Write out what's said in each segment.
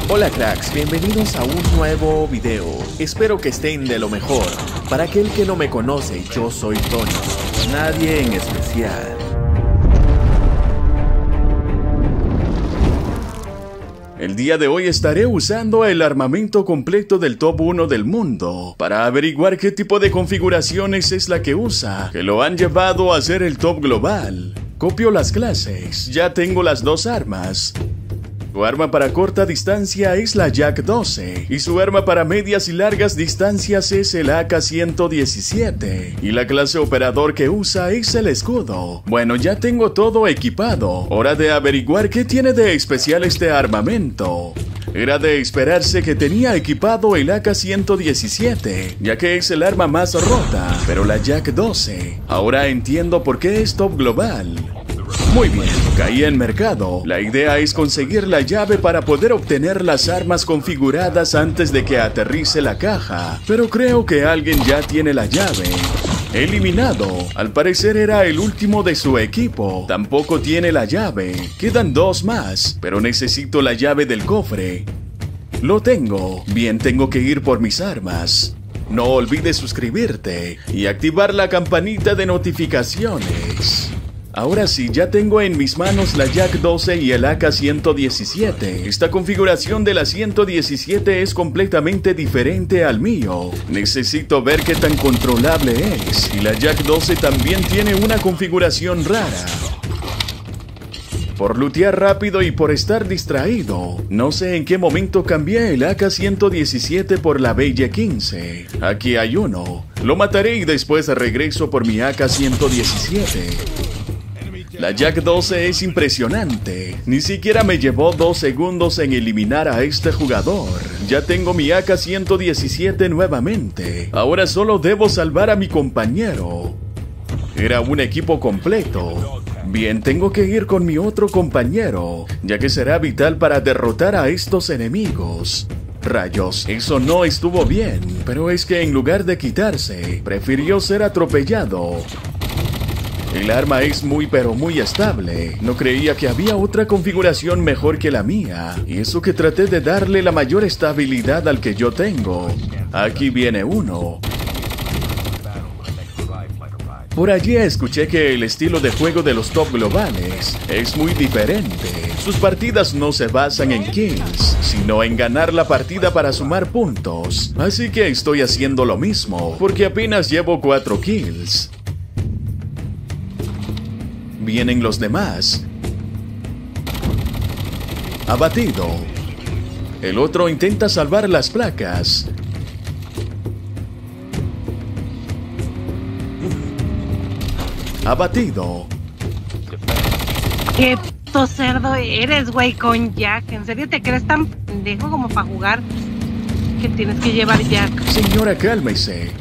Hola cracks, bienvenidos a un nuevo video. Espero que estén de lo mejor. Para aquel que no me conoce, yo soy Tony, nadie en especial. El día de hoy estaré usando el armamento completo del top 1 del mundo para averiguar qué tipo de configuraciones es la que usa, que lo han llevado a ser el top global. Copio las clases, ya tengo las dos armas. Su arma para corta distancia es la Jak-12 y su arma para medias y largas distancias es el AK-117 y la clase operador que usa es el escudo. Bueno, ya tengo todo equipado, hora de averiguar qué tiene de especial este armamento. Era de esperarse que tenía equipado el AK-117, ya que es el arma más rota, pero la Jak-12, ahora entiendo por qué es top global. Muy bien, caí en mercado. La idea es conseguir la llave para poder obtener las armas configuradas antes de que aterrice la caja, pero creo que alguien ya tiene la llave. Eliminado, al parecer era el último de su equipo, tampoco tiene la llave. Quedan dos más, pero necesito la llave del cofre. Lo tengo, bien, tengo que ir por mis armas. No olvides suscribirte y activar la campanita de notificaciones. Ahora sí, ya tengo en mis manos la Jak-12 y el AK-117. Esta configuración de la 117 es completamente diferente al mío. Necesito ver qué tan controlable es. Y la Jak-12 también tiene una configuración rara. Por lootear rápido y por estar distraído, no sé en qué momento cambié el AK-117 por la BY-15. Aquí hay uno. Lo mataré y después regreso por mi AK-117. La Jak-12 es impresionante, ni siquiera me llevó 2 segundos en eliminar a este jugador. Ya tengo mi AK-117 nuevamente, ahora solo debo salvar a mi compañero. Era un equipo completo. Bien, tengo que ir con mi otro compañero, ya que será vital para derrotar a estos enemigos. Rayos, eso no estuvo bien, pero es que en lugar de quitarse, prefirió ser atropellado. El arma es muy estable. No creía que había otra configuración mejor que la mía. Y eso que traté de darle la mayor estabilidad al que yo tengo. Aquí viene uno. Por allí escuché que el estilo de juego de los top globales es muy diferente. Sus partidas no se basan en kills, sino en ganar la partida para sumar puntos. Así que estoy haciendo lo mismo, porque apenas llevo 4 kills. Vienen los demás. Abatido. El otro intenta salvar las placas. Abatido. Qué puto cerdo eres, güey, con Jack. ¿En serio te crees tan pendejo como para jugar que tienes que llevar Jack? Señora, cálmese.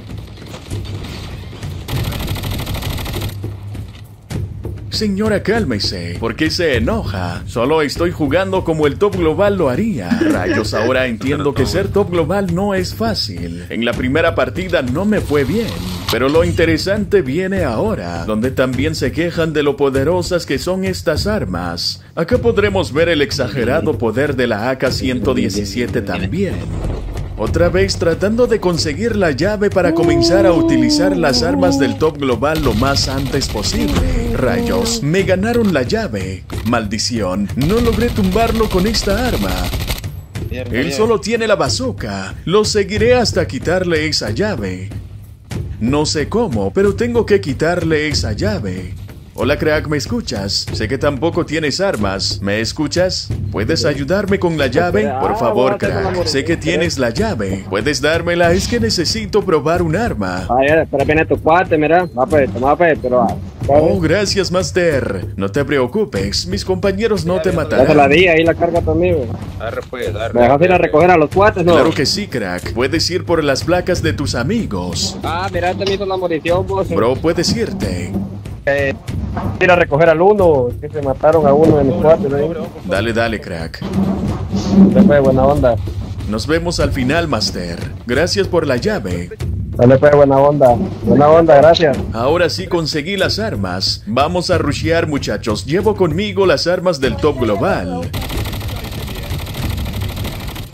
Señora, cálmese. ¿Por qué se enoja? Solo estoy jugando como el top global lo haría. Rayos, ahora entiendo que ser top global no es fácil. En la primera partida no me fue bien. Pero lo interesante viene ahora, donde también se quejan de lo poderosas que son estas armas. Acá podremos ver el exagerado poder de la AK-117 también. Otra vez tratando de conseguir la llave para comenzar a utilizar las armas del top global lo más antes posible. Rayos, me ganaron la llave. Maldición, no logré tumbarlo con esta arma. Él solo tiene la bazooka. Lo seguiré hasta quitarle esa llave. No sé cómo, pero tengo que quitarle esa llave. Hola crack, ¿me escuchas? Sé que tampoco tienes armas. ¿Me escuchas? ¿Puedes ayudarme con la llave? Por favor, crack. Sé que tienes la llave. ¿Puedes dármela? Es que necesito probar un arma. Pero viene tu cuate, mira. Toma, pero... Oh, gracias, Master. No te preocupes, mis compañeros no te Ya se la matarán. di, ahí la carga conmigo. Pues, ¿Me dejas ir a recoger a los cuates, no? Claro que sí, crack. Puedes ir por las placas de tus amigos. Mira, te me hizo la munición, vos. Bro, puedes irte. Ir a recoger al uno, que se mataron a uno de mis cuates, ¿no? Dale, crack. Después, buena onda. Nos vemos al final, Master. Gracias por la llave. Dale pues, buena onda, gracias. Ahora sí conseguí las armas. Vamos a rushear, muchachos. Llevo conmigo las armas del top global.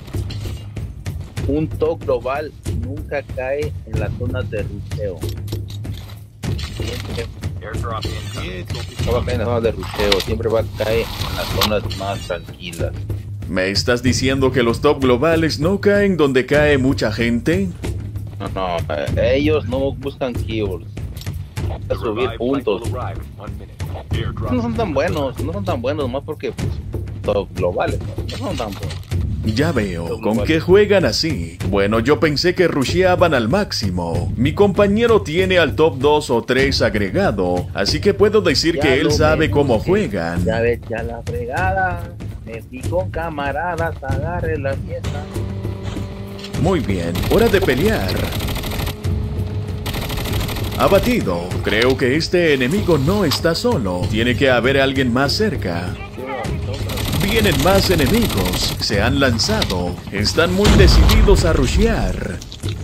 Un top global nunca cae en las zonas de rusheo. Siempre no va a caer en las zonas de rusheo, siempre va a caer en las zonas más tranquilas. ¿Me estás diciendo que los top globales no caen donde cae mucha gente? No, ellos no buscan kills, a subir puntos. No son tan buenos, más porque pues, top globales no son tan buenos. Ya veo, ¿con qué juegan así? Bueno, yo pensé que rusheaban al máximo. Mi compañero tiene al top 2 o 3 agregado, así que puedo decir que él sabe cómo juegan. Ya ves, ya la fregada, me fui con camaradas, agarre la fiesta. Muy bien, hora de pelear. Abatido, creo que este enemigo no está solo, tiene que haber alguien más cerca. Vienen más enemigos, se han lanzado, están muy decididos a rushear.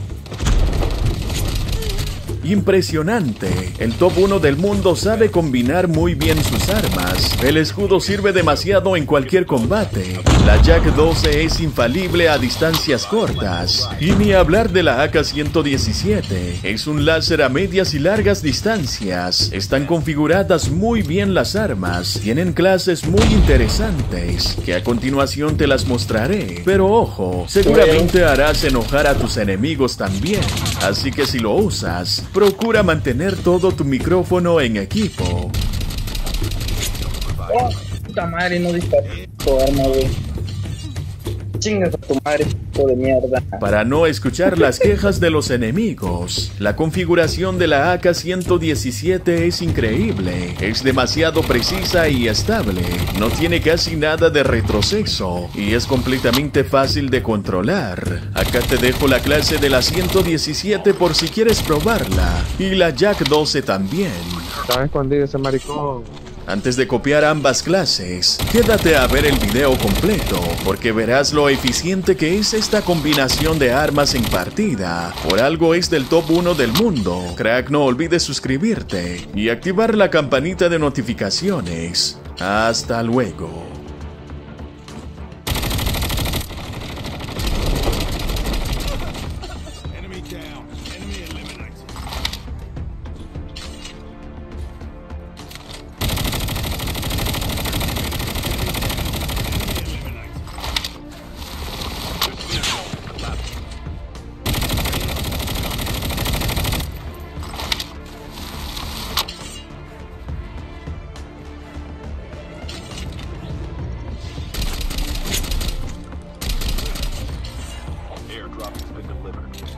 Impresionante, el top 1 del mundo sabe combinar muy bien sus armas. El escudo sirve demasiado en cualquier combate. La Jak-12 es infalible a distancias cortas. Y ni hablar de la AK-117, es un láser a medias y largas distancias. Están configuradas muy bien las armas, tienen clases muy interesantes, que a continuación te las mostraré. Pero ojo, seguramente harás enojar a tus enemigos también, así que si lo usas, procura mantener todo tu micrófono en equipo. Oh, puta madre, no disparé tu arma, güey. Chingas a tu madre, hijo de mierda. Para no escuchar las quejas de los enemigos, la configuración de la AK-117 es increíble. Es demasiado precisa y estable. No tiene casi nada de retroceso y es completamente fácil de controlar. Acá te dejo la clase de la 117 por si quieres probarla. Y la Jak-12 también. Estaba escondido ese maricón. Antes de copiar ambas clases, quédate a ver el video completo, porque verás lo eficiente que es esta combinación de armas en partida. Por algo es del top 1 del mundo. Crack, no olvides suscribirte y activar la campanita de notificaciones. Hasta luego.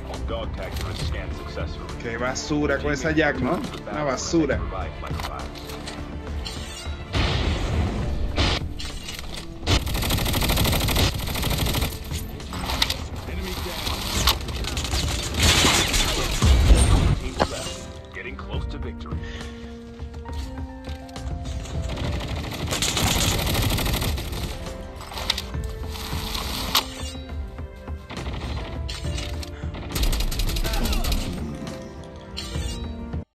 Qué basura con esa Jak, ¿no? Una basura.